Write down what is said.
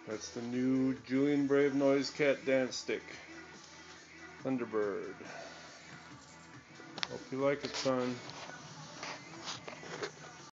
That's the new Julian Brave Noise Cat Dance Stick. Thunderbird. Hope you like it, son.